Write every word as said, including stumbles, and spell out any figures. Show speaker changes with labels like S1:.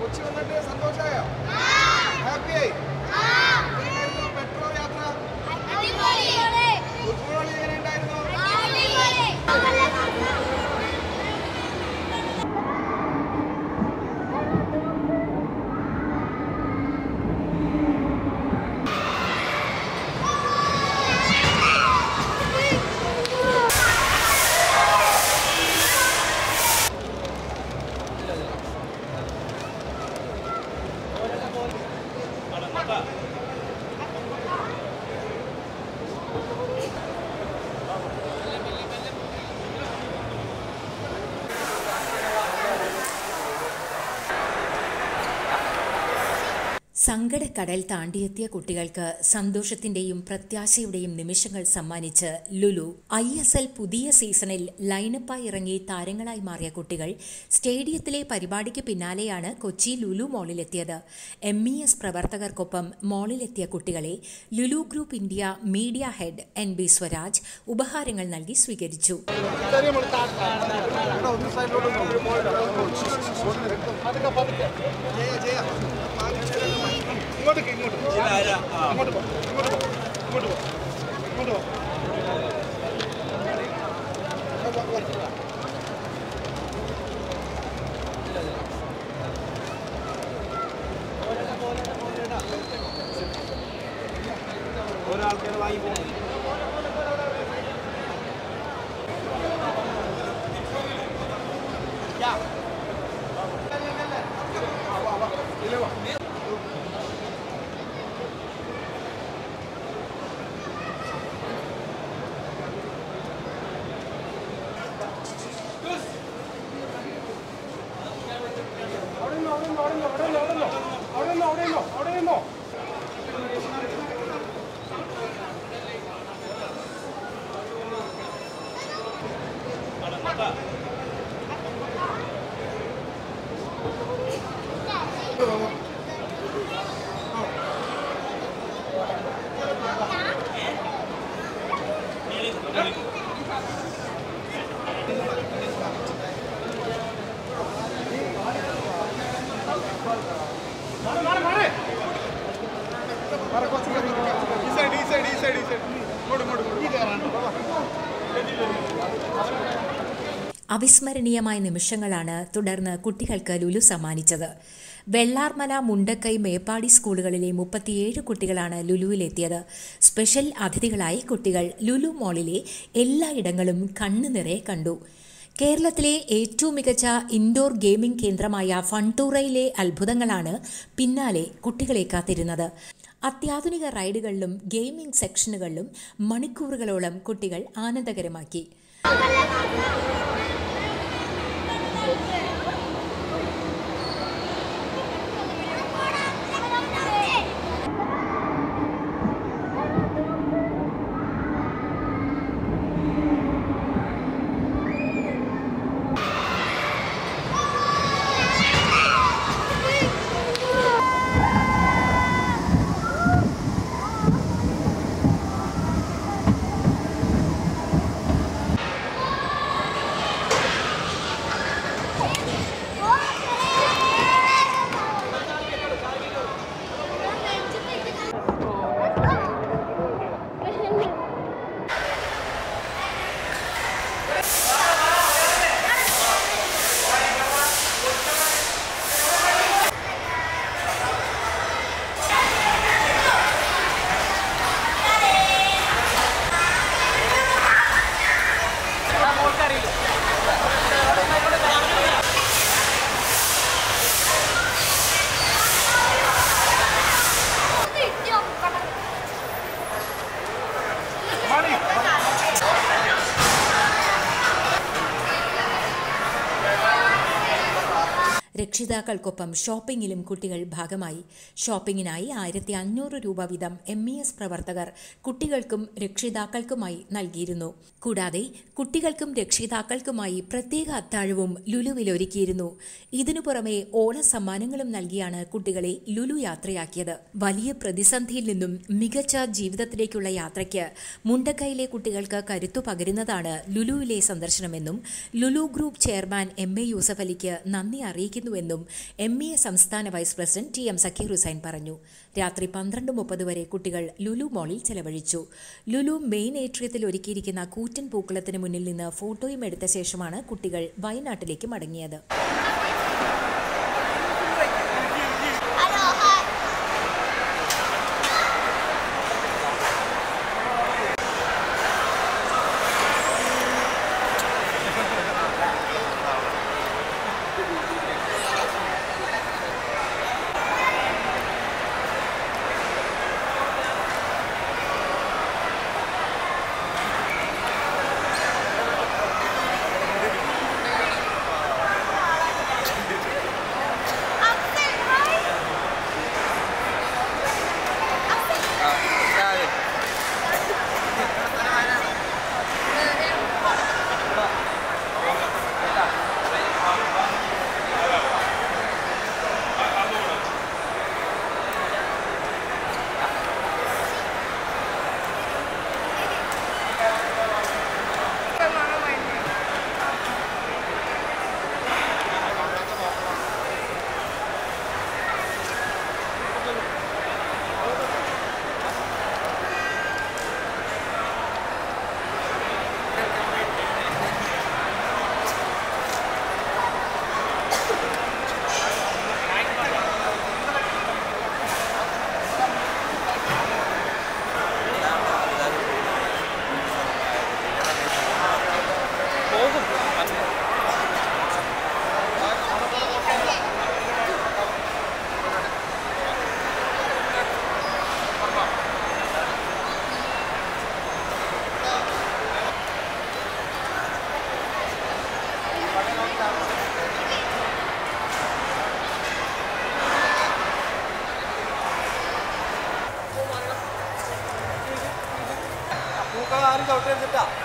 S1: കൊച്ചി വന്നിട്ട് സന്തോഷമായോ? ഹാപ്പിയായി? എങ്ങനെയായിരുന്നു മെട്രോ യാത്ര? ഫുട്ബോൾ എങ്ങനെ ഉണ്ടായിരുന്നു?
S2: സങ്കടക്കടൽ താണ്ടിയെത്തിയ കുട്ടികൾക്ക് സന്തോഷത്തിന്റെയും പ്രത്യാശയുടെയും നിമിഷങ്ങൾ സമ്മാനിച്ച് ലുലു. ഐ എസ് എൽ പുതിയ സീസണിൽ ലൈനപ്പായി ഇറങ്ങി താരങ്ങളായി മാറിയ കുട്ടികൾ സ്റ്റേഡിയത്തിലെ പരിപാടിക്ക് പിന്നാലെയാണ് കൊച്ചി ലുലു മോളിലെത്തിയത്. എം ഇ എസ് പ്രവർത്തകർക്കൊപ്പം മോളിലെത്തിയ കുട്ടികളെ Lulu group India media head N B Swaraj ഉപഹാരങ്ങൾ നൽകി സ്വീകരിച്ചു.
S1: ഇങ്ങോട്ട് ഇങ്ങോട്ട് ഇങ്ങോട്ട് പോ ഇങ്ങോട്ട് പോ ഇങ്ങോട്ട് പോ ഇങ്ങോട്ട് പോ ഒരാൾക്കാർ വാങ്ങി പോകും.
S2: അവിസ്മരണീയമായ നിമിഷങ്ങളാണ് തുടർന്ന് കുട്ടികൾക്ക് ലുലു സമ്മാനിച്ചത്. വെള്ളാർമല, മുണ്ടക്കൈ, മേപ്പാടി സ്കൂളുകളിലെ മുപ്പത്തിയേഴ് കുട്ടികളാണ് ലുലുവിലെത്തിയത്. സ്പെഷ്യൽ അതിഥികളായി കുട്ടികൾ ലുലു മോളിലെ എല്ലായിടങ്ങളും കണ്ണു നിറയെ കണ്ടു. കേരളത്തിലെ ഏറ്റവും മികച്ച ഇൻഡോർ ഗെയിമിംഗ് കേന്ദ്രമായ ഫണ്ടൂറയിലെ അത്ഭുതങ്ങളാണ് പിന്നാലെ കുട്ടികളെ കാത്തിരുന്നത്. അത്യാധുനിക റൈഡുകളിലും ഗെയിമിംഗ് സെക്ഷനുകളിലും മണിക്കൂറുകളോളം കുട്ടികൾ ആനന്ദകരമാക്കി. രക്ഷിതാക്കൾക്കൊപ്പം ഷോപ്പിംഗിലും കുട്ടികൾ ഭാഗമായി. ഷോപ്പിംഗിനായി ആയിരത്തി അഞ്ഞൂറ് രൂപ വീതം എം ഇ എസ് പ്രവർത്തകർ കുട്ടികൾക്കും രക്ഷിതാക്കൾക്കുമായി നൽകിയിരുന്നു. കൂടാതെ കുട്ടികൾക്കും രക്ഷിതാക്കൾക്കുമായി പ്രത്യേക അത്താഴവും ലുലുവിൽ ഒരുക്കിയിരുന്നു. ഇതിനു പുറമെ ഓണസമ്മാനങ്ങളും നൽകിയാണ് കുട്ടികളെ ലുലു യാത്രയാക്കിയത്. വലിയ പ്രതിസന്ധിയിൽ നിന്നും മികച്ച ജീവിതത്തിലേക്കുള്ള യാത്രയ്ക്ക് മുണ്ടക്കൈയിലെ കുട്ടികൾക്ക് കരുത്തു പകരുന്നതാണ് ലുലുവിലെ സന്ദർശനമെന്നും Lulu group chairman M A Yusuf അലിക്ക് നന്ദി അറിയിക്കുന്നുവെന്നും എന്നും എം ഇ എ സംസ്ഥാന vice president T M Zakir Hussain പറഞ്ഞു. രാത്രി പന്ത്രണ്ട് മുപ്പത് വരെ കുട്ടികൾ ലുലു മോളിൽ ചെലവഴിച്ചു. ലുലു മെയിൻ ഏട്രിയത്തിൽ ഒരുക്കിയിരിക്കുന്ന കൂറ്റൻ പൂക്കളത്തിന് മുന്നിൽ നിന്ന് ഫോട്ടോയും എടുത്ത ശേഷമാണ് കുട്ടികൾ വയനാട്ടിലേക്ക് മടങ്ങിയത്.
S1: പൂക്കൾ ആരും ചവിട്ടി എടുത്തിട്ടാ